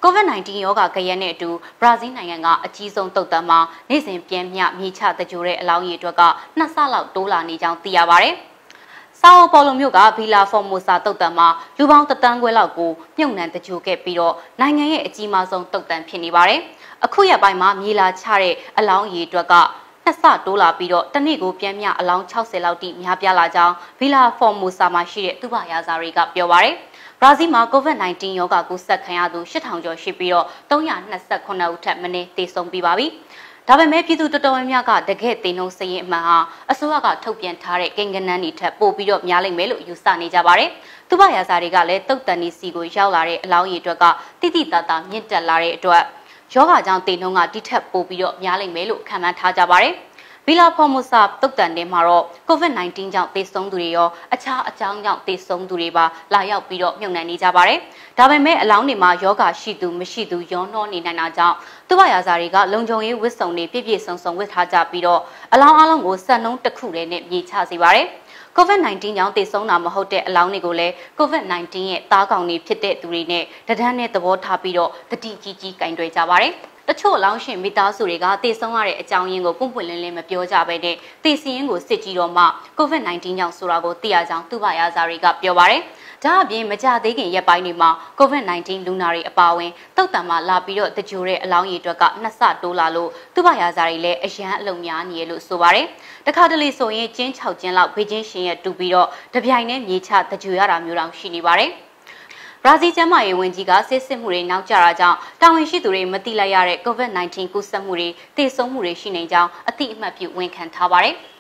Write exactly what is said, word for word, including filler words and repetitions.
COVID 19 ရောဂါကြရက်နဲ့အတူဘရာဇီးနိုင်ငံကအကြီးဆုံးတုတ်တမ်းမှာနေ့စဉ်ပြန်မျှမြေချတကြိုတဲ့အလောင်းရည်အတွက်ကနှစ်ဆလောက်တိုးလာနေကြောင်းသိရပါတယ်။ဆောက်ပေါ်လိုမျိုးကဗီလာဖော်မိုဆာတုတ်တမ်းမှာလူပေါင်းတသန်းခွဲလောက်ကိုမြုပ်နှံတကြိုခဲ့ပြီးတော့နိုင်ငံရဲ့အကြီးမားဆုံးတုတ်တမ်းဖြစ်နေပါတယ်။အခုရက်ပိုင်းမှာမြေလာချတဲ့အလောင်းရည်အတွက်ကနှစ်ဆတိုးလာပြီးတော့တနေ့ကိုပြန်မျှအလောင်း၆၀လောက်တိများပြားလာကြောင်းဗီလာဖော်မိုဆာမှာရှိတဲ့သူ့ဘာယာဇာတွေကပြောပါတယ်။ဘရာဇီးမှာ COVID 19 ရောဂါကူးစက်ခံရသူ၈ထောင်ကျော်ရှိပြီးတော့၃၂၈ဦးထက်မနည်းသေဆုံးပြီးပါပြီ။ဒါပေမဲ့ပြည်သူတော်တော်များများကတကယ့်သေနှုန်းစည်ရင်အမှန်ဟာအစိုးရကထုတ်ပြန်ထားတဲ့ကိန်းဂဏန်းတွေထက်ပိုပြီးတော့များလိမ့်မယ်လို့ယူဆနေကြပါတယ်။သူ့ဘာယာဇာတွေကလည်းတုတ်တန်ဒီစီကိုရောက်လာတဲ့အလောင်းရည်အတွက်ကတိတိတသားမြင့်တက်လာတဲ့အတွက်ယောဂကြောင့်သေနှုန်းကတိထက်ပိုပြီးတော့များလိမ့်မယ်လို့ခန့်မှန်းထားကြပါတယ်။ဗီလာဖော်မိုဆာတုတ်တန်ထဲမှာတော့ COVID 19 ကြောင့်သေဆုံးသူတွေရောအခြားအကြောင်းကြောင့်သေဆုံးသူတွေပါလာရောက်ပြီးတော့မြုပ်နှံနေကြပါတယ်။ဒါပေမဲ့အလောင်းတွေမှာယောဂရှိသူမရှိသူရောနှောနေနိုင်တာကြောင့်သူ့ဘာယာဇာတွေကလုံခြုံရေးဝတ်စုံတွေပြည့်ပြည့်စုံစုံဝတ်ထားကြပြီးတော့အလောင်းအလုံးကိုစက်နှုန်းတစ်ခုတည်းနဲ့မြေချစေပါတယ်။ COVID 19 ကြောင့်သေဆုံးတာမဟုတ်တဲ့အလောင်းတွေကိုလည်း COVID 19 ရဲ့သားကောင်တွေဖြစ်တဲ့သူတွေနဲ့တဒန်းနဲ့သဘောထားပြီးတော့တတိကြီးကြီးကင်တွယ်ကြပါတယ်။တချို့အလောင်းရှင်မိသားစုတွေကသေဆုံးရတဲ့အကြောင်းရင်းကိုပွန့်ပွန့်လင်းလင်းမပြောကြဘဲနဲ့သေစီရင်ကိုစစ်ကြည့်တော့မှ COVID 19 ကြောင့်ဆိုတာကိုသိရကြောင်းသူ့ဘာယာဇာတွေကပြောပါတယ်။ဒါအပြင်မကြသေးခင်ရက်ပိုင်းတွေမှာ COVID 19 လူနာတွေအပါအဝင်တုတ်တံမှာလာပြီးတော့တကြိုတဲ့အလောင်းရည်အတွက်ကနှစ်ဆတိုးလာလို့သူ့ဘာယာဇာတွေလည်းအရန်အလုံများနေရလို့ဆိုပါတယ်။တခါတလေဆိုရင်ကျင်း၆ကျင်းလောက်ဘေးချင်းရှင်ရဲ့တူပြီးတော့တပြိုင်နဲ့မြေချတကြိုရတာမျိုးတောင်ရှိနေပါတယ်။ဘရာဇီးကျန်းမာရေးဝန်ကြီးကစစ်စစ်မှုတွေနောက်ကျတာကြောင့်တာဝန်ရှိသူတွေမသိလိုက်ရတဲ့ COVID 19 ကူးစက်မှုတွေသေဆုံးမှုတွေရှိနေကြောင်းအသိအမှတ်ပြုဝန်ခံထားပါတယ်။